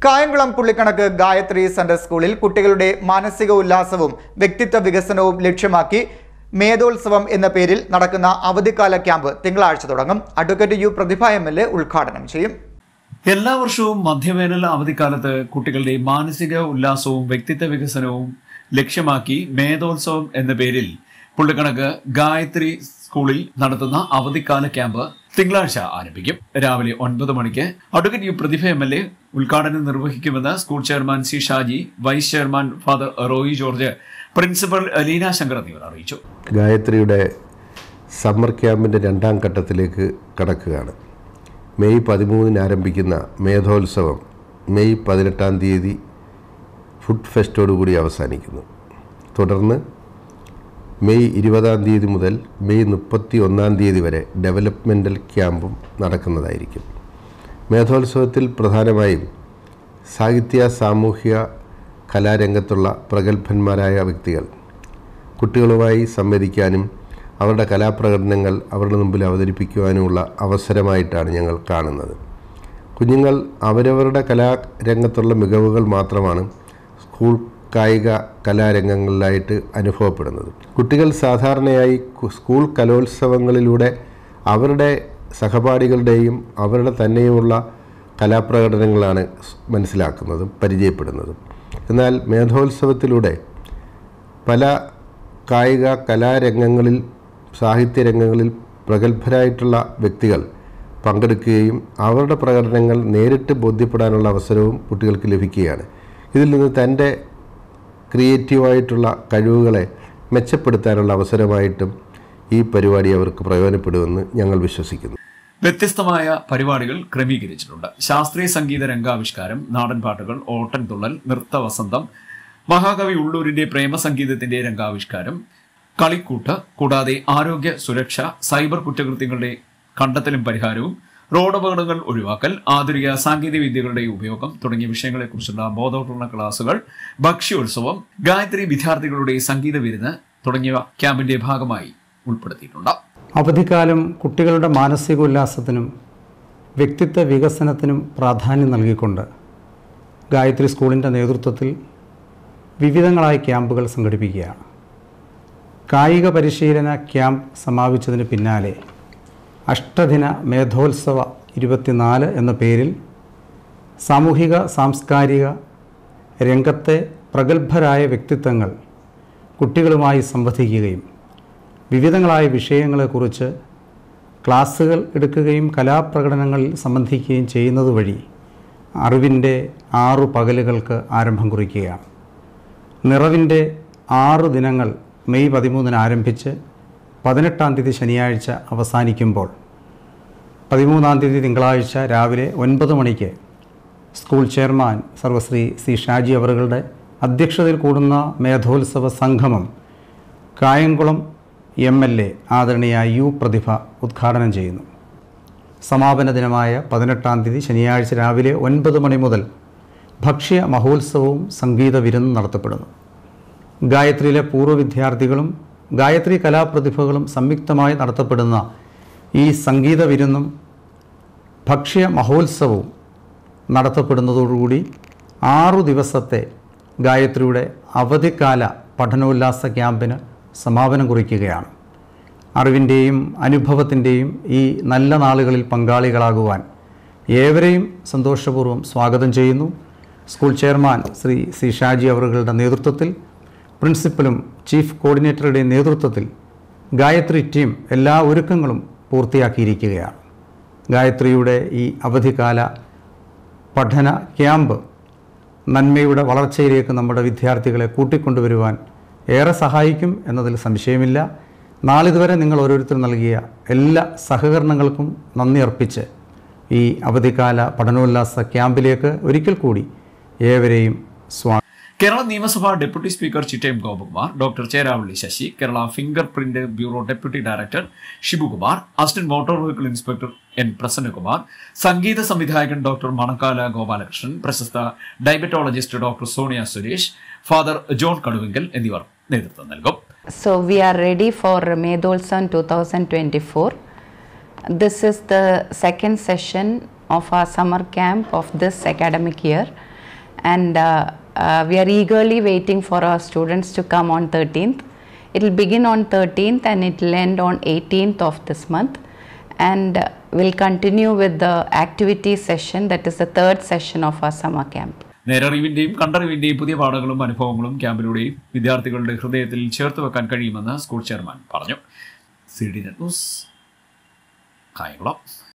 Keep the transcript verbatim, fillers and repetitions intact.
കായംകുളം പുള്ളിക്കണക്ക് Gayathri centre സ്കൂളിൽ കുട്ടികളുടെ മാനസിക ഉല്ലാസവും വ്യക്തിത്വ വികസനവും ലക്ഷ്യമാക്കി മേധോത്സവം എന്ന പേരിൽ നടക്കുന്ന അവധിക്കാല ക്യാമ്പ് തിങ്കളാഴ്ച തുടങ്ങും. Advocate U Prathibha M L A ഉദ്ഘാടനം ചെയ്യും. എല്ലാ വർഷവും മധ്യവേനൽ അവധിക്കാലത്ത് കുട്ടികളുടെ മാനസിക ഉല്ലാസവും വ്യക്തിത്വ വികസനവും ലക്ഷ്യമാക്കി മേധോത്സവം എന്ന പേരിൽ പുള്ളിക്കണക്ക് ഗായത്രി സ്കൂളിൽ നടത്തുന്ന അവധിക്കാല ക്യാമ്പ് തിങ്കളാഴ്ച ആരംഭിക്കും. രാവിലെ ഒൻപത് മണിക്ക് advocate U Prathibha M L A ഉദ്ഘാടനം നിർവഹിക്കുമെന്ന് school chairman C Shaji, vice chairman father Roy George, principal Leena Shankar എന്നിവർ അറിയിച്ചു. ഗായത്രിയുടെ സമ്മർ ക്യാമ്പിൻ്റെ രണ്ടാം ഘട്ടത്തിലേക്ക് കടക്കുകയാണ്. മെയ് പതിമൂന്നിന് ആരംഭിക്കുന്ന മേധോത്സവം മെയ് പതിനെട്ടാം തീയതി ഫുഡ് ഫെസ്റ്റോടുകൂടി അവസാനിക്കുന്നു. തുടർന്ന് മെയ് ഇരുപതാം തീയതി മുതൽ മെയ് മുപ്പത്തി ഒന്നാം തീയതി വരെ ഡെവലപ്മെൻ്റൽ ക്യാമ്പും നടക്കുന്നതായിരിക്കും. മേധോത്സവത്തിൽ പ്രധാനമായും സാഹിത്യ, സാമൂഹിക, കലാരംഗത്തുള്ള പ്രഗത്ഭന്മാരായ വ്യക്തികൾ കുട്ടികളുമായി സംവദിക്കാനും അവരുടെ കലാപ്രകടനങ്ങൾ അവരുടെ മുമ്പിൽ അവതരിപ്പിക്കുവാനുമുള്ള അവസരമായിട്ടാണ് ഞങ്ങൾ കാണുന്നത്. കുഞ്ഞുങ്ങൾ അവരവരുടെ കലാരംഗത്തുള്ള മികവുകൾ മാത്രമാണ് സ്കൂൾ കായിക കലാരംഗങ്ങളിലായിട്ട് അനുഭവപ്പെടുന്നത്. കുട്ടികൾ സാധാരണയായി സ്കൂൾ കലോത്സവങ്ങളിലൂടെ അവരുടെ സഹപാഠികളുടെയും അവരുടെ തന്നെയുമുള്ള കലാപ്രകടനങ്ങളാണ് മനസ്സിലാക്കുന്നതും പരിചയപ്പെടുന്നതും. എന്നാൽ മേധോത്സവത്തിലൂടെ പല കായിക കലാരംഗങ്ങളിൽ, സാഹിത്യരംഗങ്ങളിൽ പ്രഗത്ഭരായിട്ടുള്ള വ്യക്തികൾ പങ്കെടുക്കുകയും അവരുടെ പ്രകടനങ്ങൾ നേരിട്ട് ബോധ്യപ്പെടാനുള്ള അവസരവും കുട്ടികൾക്ക് ലഭിക്കുകയാണ്. ഇതിൽ നിന്ന് തൻ്റെ ക്രിയേറ്റീവായിട്ടുള്ള കഴിവുകളെ മെച്ചപ്പെടുത്താനുള്ള അവസരമായിട്ടും ഈ പരിപാടി അവർക്ക് പ്രയോജനപ്പെടുമെന്ന് ഞങ്ങൾ വിശ്വസിക്കുന്നു. വ്യത്യസ്തമായ പരിപാടികൾ ക്രമീകരിച്ചിട്ടുണ്ട്. ശാസ്ത്രീയ സംഗീത രംഗാവിഷ്കാരം, നാടൻപാട്ടുകൾ, ഓട്ടൻതുള്ളൽ, നൃത്തവസന്തം, മഹാകവി ഉള്ളൂരിന്റെ പ്രേമസംഗീതത്തിന്റെ രംഗാവിഷ്കാരം, കളിക്കൂട്ട്, കൂടാതെ ആരോഗ്യ സുരക്ഷ, സൈബർ കുറ്റകൃത്യങ്ങളുടെ കണ്ടെത്തലും പരിഹാരവും, റോഡ് അപകടങ്ങൾ ഒഴിവാക്കൽ, ആധുനിക സാങ്കേതിക വിദ്യകളുടെ ഉപയോഗം തുടങ്ങിയ വിഷയങ്ങളെക്കുറിച്ചുള്ള ബോധവൽക്കരണ ക്ലാസുകൾ, ഭക്ഷ്യോത്സവം, ഗായത്രി വിദ്യാർത്ഥികളുടെ സംഗീത വിരുന്ന് തുടങ്ങിയവ ക്യാമ്പിന്റെ ഭാഗമായി ഉൾപ്പെടുത്തിയിട്ടുണ്ട്. അവധിക്കാലം കുട്ടികളുടെ മാനസികോല്ലാസത്തിനും വ്യക്തിത്വ വികസനത്തിനും പ്രാധാന്യം നൽകിക്കൊണ്ട് ഗായത്രി സ്കൂളിൻ്റെ നേതൃത്വത്തിൽ വിവിധങ്ങളായ ക്യാമ്പുകൾ സംഘടിപ്പിക്കുകയാണ്. കായിക പരിശീലന ക്യാമ്പ് സമാപിച്ചതിന് പിന്നാലെ അഷ്ടദിന മേധോത്സവ ഇരുപത്തിനാല് എന്ന പേരിൽ സാമൂഹിക സാംസ്കാരിക രംഗത്തെ പ്രഗത്ഭരായ വ്യക്തിത്വങ്ങൾ കുട്ടികളുമായി സംവദിക്കുകയും വിവിധങ്ങളായ വിഷയങ്ങളെക്കുറിച്ച് ക്ലാസ്സുകൾ എടുക്കുകയും കലാപ്രകടനങ്ങളിൽ സംബന്ധിക്കുകയും ചെയ്യുന്നത് വഴി അറിവിൻ്റെ ആറു പകലുകൾക്ക് ആരംഭം കുറിക്കുകയാണ്. നിറവിൻ്റെ ആറു ദിനങ്ങൾ മെയ് പതിമൂന്നിന് ആരംഭിച്ച് പതിനെട്ടാം തീയതി ശനിയാഴ്ച അവസാനിക്കുമ്പോൾ പതിമൂന്നാം തീയതി തിങ്കളാഴ്ച രാവിലെ ഒൻപത് മണിക്ക് സ്കൂൾ ചെയർമാൻ സർവശ്രീ സി ഷാജി അവറുകളുടെ അധ്യക്ഷതയിൽ കൂടുന്ന മേധോത്സവ സംഗമം കായംകുളം എം എൽ എ ആദരണീയ യു പ്രതിഭ ഉദ്ഘാടനം ചെയ്യുന്നു. സമാപന ദിനമായ പതിനെട്ടാം തീയതി ശനിയാഴ്ച രാവിലെ ഒൻപത് മണി മുതൽ ഭക്ഷ്യ മഹോത്സവവും സംഗീത വിരുന്നും നടത്തപ്പെടുന്നു. ഗായത്രിയിലെ പൂർവ്വ വിദ്യാർത്ഥികളും ഗായത്രി കലാപ്രതിഭകളും സംയുക്തമായി നടത്തപ്പെടുന്ന ഈ സംഗീത വിരുന്നും ഭക്ഷ്യ മഹോത്സവവും നടത്തപ്പെടുന്നതോടുകൂടി ആറു ദിവസത്തെ ഗായത്രിയുടെ അവധിക്കാല പഠനോല്ലാസ ക്യാമ്പിന് സമാപനം കുറിക്കുകയാണ്. അറിവിൻ്റെയും അനുഭവത്തിൻ്റെയും ഈ നല്ല നാളുകളിൽ പങ്കാളികളാകുവാൻ ഏവരെയും സന്തോഷപൂർവ്വം സ്വാഗതം ചെയ്യുന്നു. School chairman Shri C Shaji അവറുകളുടെ നേതൃത്വത്തിൽ, പ്രിൻസിപ്പലും ചീഫ് കോർഡിനേറ്ററുടെ നേതൃത്വത്തിൽ ഗായത്രി ടീം എല്ലാ ഒരുക്കങ്ങളും പൂർത്തിയാക്കിയിരിക്കുകയാണ്. ഗായത്രിയുടെ ഈ അവധിക്കാല പഠന ക്യാമ്പ് നന്മയുടെ വളർച്ചയിലേക്ക് നമ്മുടെ വിദ്യാർത്ഥികളെ കൂട്ടിക്കൊണ്ടുവരുവാൻ ഏറെ സഹായിക്കും എന്നതിൽ സംശയമില്ല. നാളിതുവരെ നിങ്ങൾ ഓരോരുത്തരും നൽകിയ എല്ലാ സഹകരണങ്ങൾക്കും നന്ദി അർപ്പിച്ച് ഈ അവധിക്കാല പഠനോല്ലാസ ക്യാമ്പിലേക്ക് ഒരിക്കൽ കൂടി ഏവരെയും സ്വാഗതം. കേരള നിയമസഭാ deputy speaker Chittayam Gopakumar, doctor Cheravalli Sasi, Kerala finger print bureau deputy director Shibukumar, assistant motor vehicle inspector N Prasannakumar, സംഗീത സംവിധായകൻ ഡോക്ടർ മണക്കാല ഗോപാലകൃഷ്ണൻ, പ്രശസ്ത diabetologist doctor Sonia Suresh, father John Kaduvinkal എന്നിവർ നേതൃത്വം നൽകും. So we are ready for Medholsan twenty twenty-four. This is the second session of our summer camp of this academic year. and uh, uh, we are eagerly waiting for our students to come on thirteenth. It will begin on thirteenth and it will end on eighteenth of this month, and uh, we'll continue with the activity session, that is the third session of our summer camp. നേരറിവിന്റെയും കണ്ടറിവിന്റെയും പുതിയ പാഠങ്ങളും അനുഭവങ്ങളും ക്യാമ്പിലൂടെയും വിദ്യാർത്ഥികളുടെ ഹൃദയത്തിൽ ചേർത്ത് വെക്കാൻ കഴിയുമെന്ന് school chairman പറഞ്ഞു. C D net news Kayamkulam.